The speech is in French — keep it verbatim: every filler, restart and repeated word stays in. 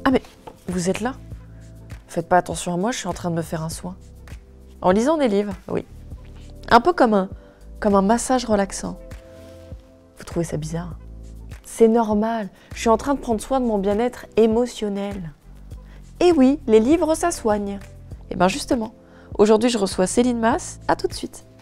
Ah mais, vous êtes là? Faites pas attention à moi, je suis en train de me faire un soin. En lisant des livres, oui. Un peu comme un, comme un massage relaxant. Vous trouvez ça bizarre? C'est normal, je suis en train de prendre soin de mon bien-être émotionnel. Et oui, les livres, ça soigne. Et bien justement, aujourd'hui je reçois Céline Masse, à tout de suite.